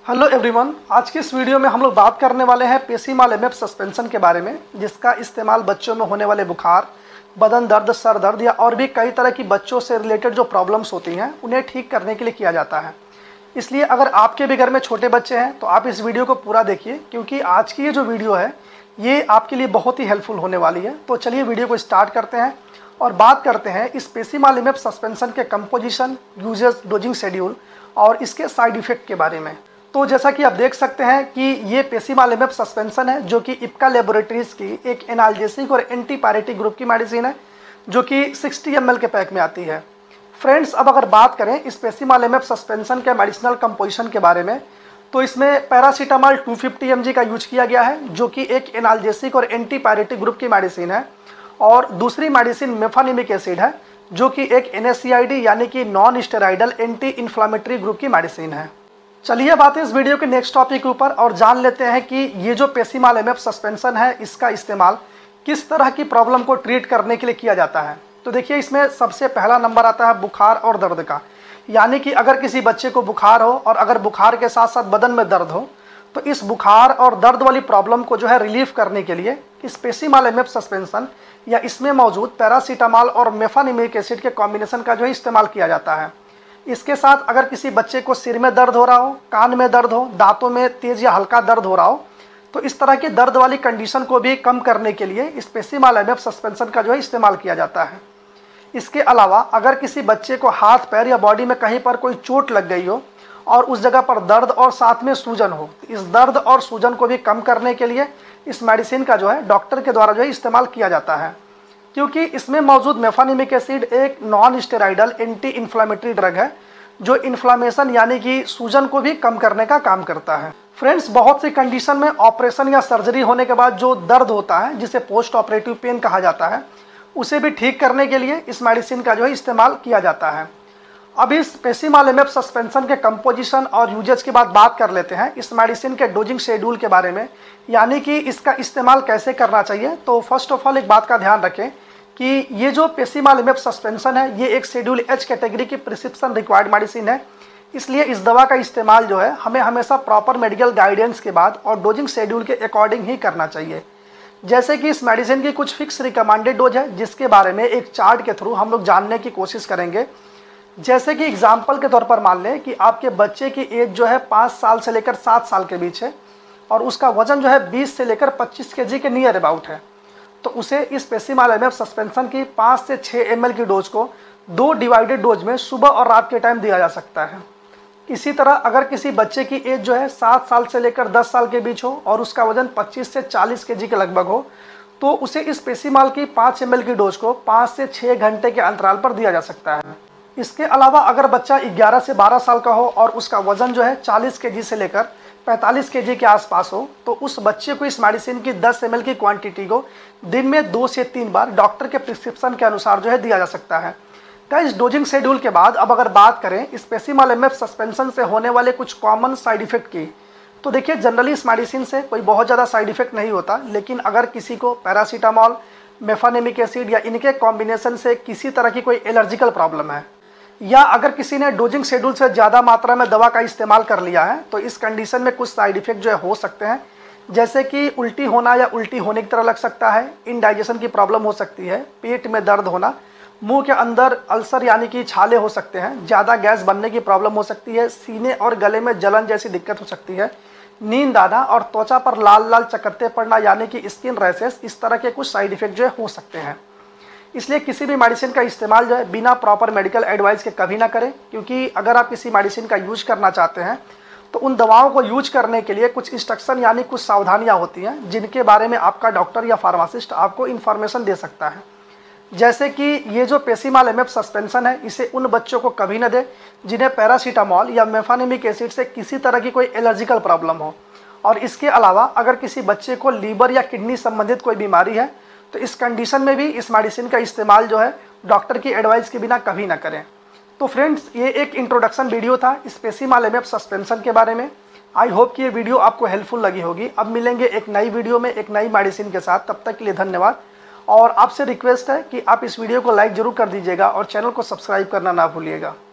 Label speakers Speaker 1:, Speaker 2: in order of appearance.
Speaker 1: Hello everyone, आज की इस वीडियो में हम लोग बात करने वाले हैं पेसीमाल-एमएफ सस्पेंशन के बारे में, जिसका इस्तेमाल बच्चों में होने वाले बुखार, बदन दर्द, सर दर्द या और भी कई तरह की बच्चों से रिलेटेड जो प्रॉब्लम्स होती हैं उन्हें ठीक करने के लिए किया जाता है। इसलिए अगर आपके भी घर में छोटे बच्चे हैं तो आप इस वीडियो को पूरा देखिए, क्योंकि आज की ये जो वीडियो है ये आपके लिए बहुत ही हेल्पफुल होने वाली है। तो चलिए वीडियो को स्टार्ट करते हैं और बात करते हैं इस पेसीमाल-एमएफ सस्पेंशन के कंपोजिशन, यूजेस, डोजिंग शेड्यूल और इसके साइड इफेक्ट के बारे में। तो जैसा कि आप देख सकते हैं कि ये पेसीमाल-एमएफ सस्पेंशन है, जो कि इप्का लेबोरेटरीज की एक एनाल्जेसिक और एंटीपायरेटिक ग्रुप की मेडिसिन है, जो कि 60 ml के पैक में आती है। फ्रेंड्स, अब अगर बात करें इस पेसीमाल-एमएफ सस्पेंशन के मेडिसिनल कंपोजिशन के बारे में, तो इसमें पैरासीटामॉल 250 mg का यूज किया गया है, जो कि एक एनाल्जेसिक और एंटीपायरेटिक ग्रुप की मेडिसिन है। और दूसरी मेडिसिन मेफानिमिक एसिड है, जो कि एक NSAID यानी कि non steroidal anti inflammatory group की मेडिसिन है। चलिए अब आते हैं इस वीडियो के नेक्स्ट टॉपिक के ऊपर और जान लेते हैं कि ये जो पेसीमाल-एमएफ सस्पेंशन है इसका इस्तेमाल किस तरह की प्रॉब्लम को ट्रीट करने के लिए किया जाता है। तो देखिए, इसमें सबसे पहला नंबर आता है बुखार और दर्द का। यानी कि अगर किसी बच्चे को बुखार हो और अगर बुखार के साथ साथ बदन में दर्द हो, तो इस बुखार और दर्द वाली प्रॉब्लम को जो है रिलीफ करने के लिए इस पेसीमाल-एमएफ सस्पेंशन या इसमें मौजूद पैरासीटामॉल और मेफानिमिक एसिड के कॉम्बिनेशन का जो है इस्तेमाल किया जाता है। इसके साथ अगर किसी बच्चे को सिर में दर्द हो रहा हो, कान में दर्द हो, दांतों में तेज या हल्का दर्द हो रहा हो, तो इस तरह की दर्द वाली कंडीशन को भी कम करने के लिए इस पेसीमाल-एमएफ सस्पेंशन का जो है इस्तेमाल किया जाता है। इसके अलावा अगर किसी बच्चे को हाथ, पैर या बॉडी में कहीं पर कोई चोट लग गई हो और उस जगह पर दर्द और साथ में सूजन हो, तो इस दर्द और सूजन को भी कम करने के लिए इस मेडिसिन का जो है डॉक्टर के द्वारा जो है इस्तेमाल किया जाता है, क्योंकि इसमें मौजूद मेफानिमिक एसिड एक non steroidal anti inflammatory drug है, जो इन्फ्लामेशन यानी कि सूजन को भी कम करने का काम करता है। फ्रेंड्स, बहुत सी कंडीशन में ऑपरेशन या सर्जरी होने के बाद जो दर्द होता है, जिसे पोस्ट ऑपरेटिव पेन कहा जाता है, उसे भी ठीक करने के लिए इस मेडिसिन का जो है इस्तेमाल किया जाता है। अब इस पेसीमाल-एमएफ सस्पेंशन के कंपोजिशन और यूजेस की बात कर लेते हैं इस मेडिसिन के डोजिंग शेड्यूल के बारे में, यानी कि इसका इस्तेमाल कैसे करना चाहिए। तो फर्स्ट ऑफ ऑल एक बात का ध्यान रखें कि ये जो पेसीमाल-एमएफ सस्पेंशन है ये एक शेड्यूल H कैटेगरी की प्रिस्क्रिप्शन रिक्वायर्ड मेडिसिन है। इसलिए इस दवा का इस्तेमाल जो है हमें हमेशा प्रॉपर मेडिकल गाइडेंस के बाद और डोजिंग शेड्यूल के अकॉर्डिंग ही करना चाहिए। जैसे कि इस मेडिसिन की कुछ फिक्स रिकमेंडेड डोज है, जिसके बारे में एक चार्ट के थ्रू हम लोग जानने की कोशिश करेंगे। जैसे कि एग्जाम्पल के तौर पर मान लें कि आपके बच्चे की एज जो है 5 साल से लेकर 7 साल के बीच है और उसका वजन जो है 20 से लेकर 25 kg के नियर अबाउट है, तो उसे इस पेसीमाल-एमएफ सस्पेंशन की 5 से 6 ml की डोज को 2 डिवाइडेड डोज में सुबह और रात के टाइम दिया जा सकता है। इसी तरह अगर किसी बच्चे की एज जो है 7 साल से लेकर 10 साल के बीच हो और उसका वजन 25 से 40 kg के लगभग हो, तो उसे इस पेसीमाल की 5 ml की डोज को 5 से 6 घंटे के अंतराल पर दिया जा सकता है। इसके अलावा अगर बच्चा 11 से 12 साल का हो और उसका वजन जो है 40 kg से लेकर 45 kg के आसपास हो, तो उस बच्चे को इस मेडिसिन की 10 ml की क्वांटिटी को दिन में 2 से 3 बार डॉक्टर के प्रिस्क्रिप्शन के अनुसार जो है दिया जा सकता है। गाइस, डोजिंग शेड्यूल के बाद अब अगर बात करें इस पेसीमाल-एमएफ सस्पेंशन से होने वाले कुछ कॉमन साइड इफेक्ट की, तो देखिए जनरली इस मेडिसिन से कोई बहुत ज़्यादा साइड इफेक्ट नहीं होता, लेकिन अगर किसी को पैरासीटामॉल, मेफानिमिक एसिड या इनके कॉम्बिनेशन से किसी तरह की कोई एलर्जिकल प्रॉब्लम है, या अगर किसी ने डोजिंग शेड्यूल से ज़्यादा मात्रा में दवा का इस्तेमाल कर लिया है, तो इस कंडीशन में कुछ साइड इफेक्ट जो है हो सकते हैं, जैसे कि उल्टी होना या उल्टी होने की तरह लग सकता है, इनडाइजेशन की प्रॉब्लम हो सकती है, पेट में दर्द होना, मुंह के अंदर अल्सर यानी कि छाले हो सकते हैं, ज़्यादा गैस बनने की प्रॉब्लम हो सकती है, सीने और गले में जलन जैसी दिक्कत हो सकती है, नींद आना और त्वचा पर लाल लाल चकत्ते पड़ना यानी कि स्किन रैशेस, इस तरह के कुछ साइड इफेक्ट जो है हो सकते हैं। इसलिए किसी भी मेडिसिन का इस्तेमाल जो है बिना प्रॉपर मेडिकल एडवाइस के कभी ना करें, क्योंकि अगर आप किसी मेडिसिन का यूज करना चाहते हैं तो उन दवाओं को यूज करने के लिए कुछ इंस्ट्रक्शन यानी कुछ सावधानियां होती हैं, जिनके बारे में आपका डॉक्टर या फार्मासिस्ट आपको इन्फॉर्मेशन दे सकता है। जैसे कि ये जो पेसीमाल-एमएफ सस्पेंशन है इसे उन बच्चों को कभी न दे जिन्हें पैरासीटामॉल या मेफानिमिक एसिड से किसी तरह की कोई एलर्जिकल प्रॉब्लम हो। और इसके अलावा अगर किसी बच्चे को लीवर या किडनी संबंधित कोई बीमारी है, तो इस कंडीशन में भी इस मेडिसिन का इस्तेमाल जो है डॉक्टर की एडवाइस के बिना कभी ना करें। तो फ्रेंड्स, ये एक इंट्रोडक्शन वीडियो था इस पेसीमाल-एमएफ सस्पेंशन के बारे में। आई होप कि ये वीडियो आपको हेल्पफुल लगी होगी। अब मिलेंगे एक नई वीडियो में एक नई मेडिसिन के साथ, तब तक के लिए धन्यवाद। और आपसे रिक्वेस्ट है कि आप इस वीडियो को लाइक ज़रूर कर दीजिएगा और चैनल को सब्सक्राइब करना ना भूलिएगा।